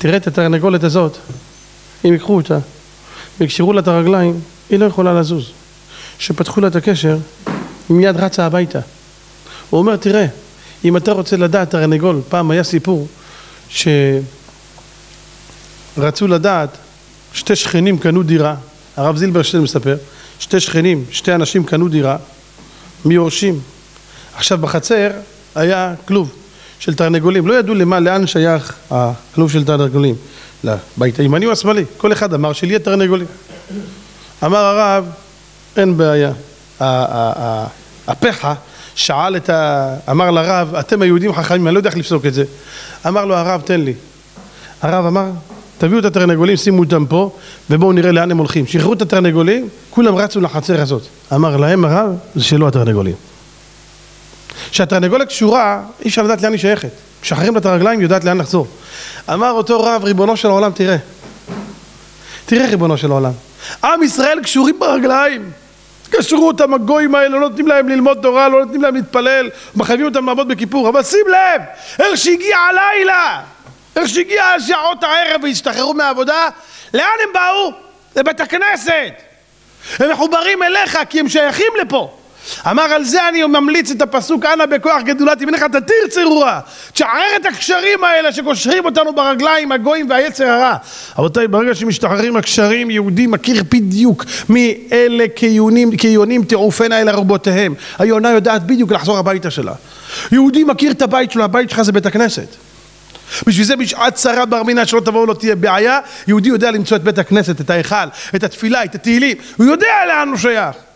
תראה את התרנגולת הזאת, אם יקחו אותה ויקשרו לה את הרגליים, היא לא יכולה לזוז. שפתחו לה את הקשר, היא מיד רצה הביתה. הוא אומר, תראה, אם אתה רוצה לדעת תרנגול, פעם היה סיפור שרצו לדעת, שתי שכנים קנו דירה, הרב זילברשטיין מספר, שתי שכנים, שתי אנשים קנו דירה, מיורשים. עכשיו בחצר היה כלוב של תרנגולים, לא ידעו לאן שייך הכלוב של תרנגולים, לבית הימני או השמאלי, כל אחד אמר שלי יהיה תרנגולים. אמר הרב, אין בעיה, הפחה שאל אמר לרב, אתם היהודים חכמים, אני לא יודע איך לפסוק את זה. אמר לו הרב, תן לי. הרב אמר, תביאו את התרנגולים, שימו אותם פה, ובואו נראה לאן הם הולכים. שחררו את התרנגולים, כולם רצו לחצר הזאת. אמר להם הרב, זה שלא התרנגולים. כשהתרנגולת קשורה, אי אפשר לדעת לאן היא שייכת. כשחררים לה את הרגליים, היא יודעת לאן לחזור. אמר אותו רב, ריבונו של העולם, תראה. תראה ריבונו של העולם. עם ישראל קשורים ברגליים. קשרו אותם הגויים האלה, לא נותנים להם ללמוד תורה, לא נותנים להם להתפלל, מחייבים אותם לעבוד בכיפור. אבל שים לב, איך שהגיע הלילה, איך שהגיע שעות הערב והשתחררו מהעבודה, לאן הם באו? לבית הכנסת. הם מחוברים אליך כי הם שייכים לפה. אמר על זה אני ממליץ את הפסוק, אנא בכוח גדולת ימינך תתיר צרורה, תשחרר את הקשרים האלה שקושרים אותנו ברגליים, הגויים והיצר הרע. רבותיי, ברגע שמשתחררים הקשרים, יהודי מכיר בדיוק מי אלה כיונים תעופנה אל ארובותיהם. היונה יודעת בדיוק לחזור הביתה שלה. יהודי מכיר את הבית שלו, הבית שלך זה בית הכנסת. בשביל זה בשעת צרה בר מינן שלא תבואו לא תהיה בעיה, יהודי יודע למצוא את בית הכנסת, את ההיכל, את התפילה, את התהילים, הוא יודע לאן הוא שייך.